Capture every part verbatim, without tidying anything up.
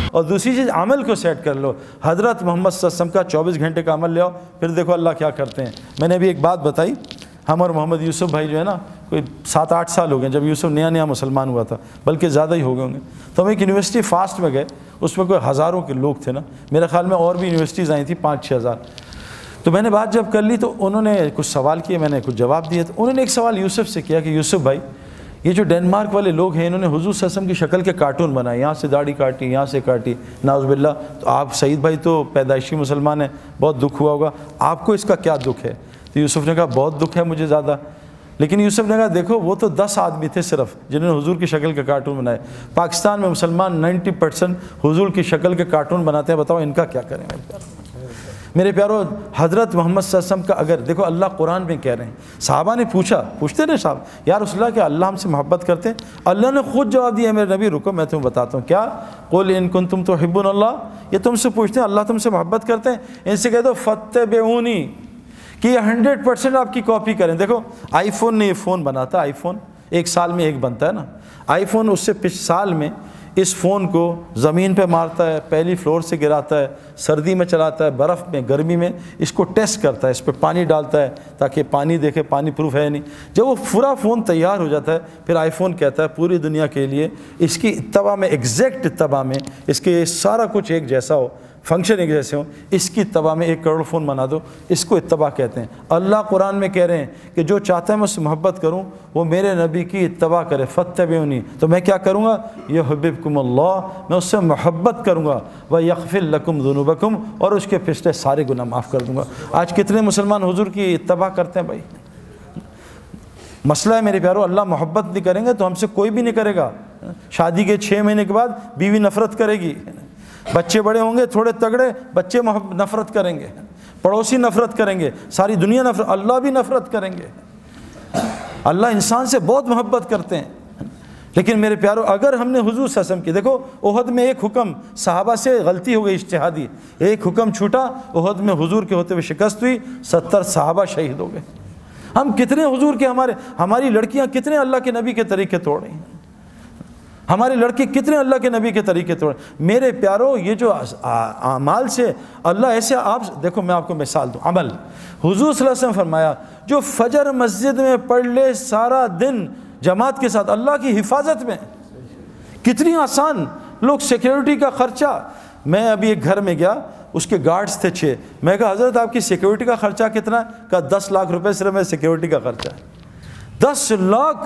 اور دوسری چیز عمل کو سیٹ کر لو. حضرت محمد صلی اللہ علیہ وسلم کا چوبیس گھنٹے کا عمل لے آؤ, پھر دیکھو اللہ کیا کرتے ہیں. میں نے ابھی ایک بات بتائی, ہم اور محمد یوسف بھائی جو ہے نا کوئی سات آٹھ سال ہو گئے جب یوسف نیا نیا مسلمان ہوا تھا, بلکہ زیادہ ہی ہو گئے ہوں گے. تو ہم ایک یونیورسٹی فاسٹ میں گئے, اس میں کوئی ہزاروں کے لوگ تھے نا, میرے خیال میں اور بھی یونیورسٹیز آئی تھیں پانچ چھ ہزار. تو میں نے بات جب کر لی تو انہوں نے کچھ سوال کیے, میں نے کچھ جواب دیے. تو انہوں نے ایک سوال یوسف سے کیا کہ یوسف بھائی یہ جو ڈینمارک والے لوگ ہیں انہوں نے حضور صلی اللہ علیہ وسلم کی شکل کے کارٹون بنائے, یہاں سے داڑھی کاٹی, یہاں سے کاٹی, نعوذ باللہ. تو آپ سعید بھائی تو پیدائشی مسلمان ہیں, بہت دکھ ہوا ہوگا, آپ کو اس کا کیا دکھ ہے؟ تو یوسف نے کہا بہت دکھ ہے مجھے زیادہ. لیکن یوسف نے کہا دیکھو وہ تو دس آدمی تھے صرف جنہوں نے حضور کی شکل کے کارٹون بنائے, پاکستان میں مسلمان نائنٹی پرسنٹ حضور کی شکل کے کارٹون بناتے ہیں, بتاؤ ان کا کیا کریں؟ میرے پیارو میرے پیارو حضرت محمد صلی اللہ علیہ وسلم کا اگر دیکھو اللہ قرآن میں کہہ رہے ہیں, صحابہ نے پوچھا, پوچھتے رہے صاحب یا رسول اللہ کہ اللہ ہم سے محبت کرتے ہیں؟ اللہ نے خود جواب دیا میرے نبی رکو میں تمہیں بتاتا ہوں. کیا؟ قل ان کنتم تحبون اللہ, یہ تم سے پوچھتے ہیں اللہ تم سے محبت کرتے ہیں, ان سے کہہ دو فاتبعونی کہ یہ ہنڈریڈ پرسینٹ آپ کی کاپی کریں. دیکھو آئی فون نے یہ فون بناتا, آئی فون ایک سال میں ایک بنتا ہے نا, آئی فون اس سے پچھلے سال میں اس فون کو زمین پہ مارتا ہے, پہلی فلور سے گراتا ہے, سردی میں چلاتا ہے, برف میں, گرمی میں اس کو ٹیسٹ کرتا ہے, اس پہ پانی ڈالتا ہے تاکہ پانی دیکھے پانی پروف ہے نہیں. جب وہ پورا فون تیار ہو جاتا ہے پھر آئی فون کہتا ہے پوری دنیا کے لیے اس کی اتباع میں, ایگزیکٹ اتباع میں, اس کے سارا کچھ ایک جیسا ہو, فنکشن ایک جیسے ہوں, اس کی اتباع میں ایک کروڑ فون بنا دو, اس کو اتباع کہتے ہیں. اللہ قرآن میں کہہ رہے ہیں کہ جو چاہتا ہے میں اس سے محبت کروں وہ میرے نبی کی اتباع کرے, فاتبعونی. تو میں کیا کروں گا؟ یحببکم اللہ, میں اس سے محبت کروں گا, ویغفر لکم ذنوبکم, اور اس کے پچھلے سارے گناہ معاف کر دوں گا. آج کتنے مسلمان حضور کی اتباع کرتے ہیں بھائی؟ مسئلہ ہے میرے پیارو, اللہ محبت نہیں کریں گے تو ہم سے کوئی بھی نہیں کرے گا. شادی کے چھ مہینے کے بعد بیوی نفرت کرے گی, بچے بڑے ہوں گے تھوڑے تگڑے, بچے نفرت کریں گے, پڑوسی نفرت کریں گے, ساری دنیا نفرت, اللہ بھی نفرت کریں گے. اللہ انسان سے بہت محبت کرتے ہیں. لیکن میرے پیارو اگر ہم نے حضور صلی اللہ علیہ وسلم کی, دیکھو احد میں ایک حکم صحابہ سے غلطی ہو گئی اجتہادی, ایک حکم چھوٹا, احد میں حضور کے ہوتے ہوئے شکست ہوئی, ستر صحابہ شہید ہو گئے. ہم کتنے حضور کے, ہمارے ہماری لڑکیاں کتنے اللہ کے نبی کے طریقے توڑ رہی ہیں, ہمارے لڑکے کتنے اللہ کے نبی کے طریقے توڑ. میرے پیارو یہ جو اعمال سے اللہ ایسے, آپ دیکھو میں آپ کو مثال دوں, عمل حضور صلی اللہ علیہ وسلم فرمایا جو فجر مسجد میں پڑھ لے سارا دن جماعت کے ساتھ اللہ کی حفاظت میں, کتنی آسان. لوگ سیکیورٹی کا خرچہ, میں ابھی ایک گھر میں گیا, اس کے گارڈز تھے چھ, میں کہا حضرت آپ کی سیکیورٹی کا خرچہ کتنا ہے؟ کہا دس لاکھ روپے صرف میں سیکیورٹی کا خرچہ ہے. دس لاکھ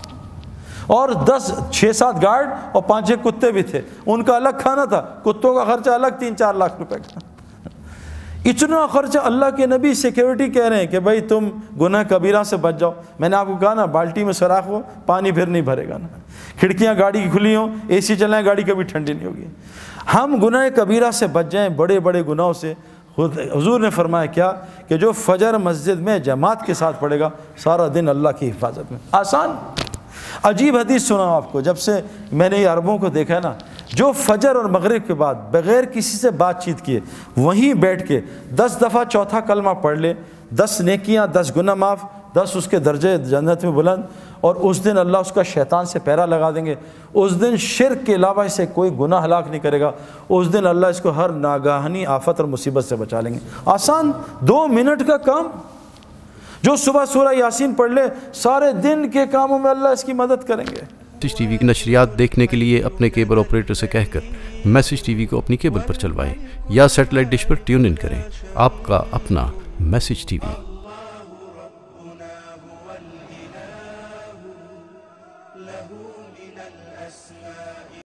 اور دس چھ سات گارڈ اور پانچ چھ کتے بھی تھے, ان کا الگ کھانا تھا, کتوں کا خرچہ الگ تین چار لاکھ روپے کا. اتنا خرچہ. اللہ کے نبی سیکیورٹی کہہ رہے ہیں کہ بھائی تم گناہ کبیرہ سے بچ جاؤ. میں نے آپ کو کہا نا بالٹی میں سوراخ ہو پانی پھر نہیں بھرے گا نا, کھڑکیاں گاڑی کی کھلی ہوں, اے سی چلائیں گاڑی کبھی ٹھنڈی نہیں ہوگی. ہم گناہ کبیرہ سے بچ جائیں, بڑے بڑے گناہوں سے. حضور نے فرمایا کیا کہ جو فجر مسجد میں جماعت کے ساتھ پڑھے گا سارا دن اللہ کی حفاظت میں. آسان. عجیب حدیث سنا آپ کو, جب سے میں نے یہ عربوں کو دیکھا ہے نا, جو فجر اور مغرب کے بعد بغیر کسی سے بات چیت کیے وہیں بیٹھ کے دس دفعہ چوتھا کلمہ پڑھ لے, دس نیکیاں, دس گناہ معاف, دس اس کے درجے جنت میں بلند, اور اس دن اللہ اس کا شیطان سے پیرا لگا دیں گے. اس دن شرک کے علاوہ اسے کوئی گناہ ہلاک نہیں کرے گا. اس دن اللہ اس کو ہر ناگہانی آفت اور مصیبت سے بچا لیں گے. آسان, دو منٹ کا کام. جو صبح سورہ یاسین پڑھ لے سارے دن کے کاموں میں اللہ اس کی مدد کریں گے. میسج ٹی وی کی نشریات دیکھنے کے لیے اپنے کیبل آپریٹر سے کہہ کر میسج ٹی وی کو اپنی کیبل پر چلوائیں یا سیٹلائٹ ڈش پر ٹیون ان کریں. آپ کا اپنا میسج ٹی وی.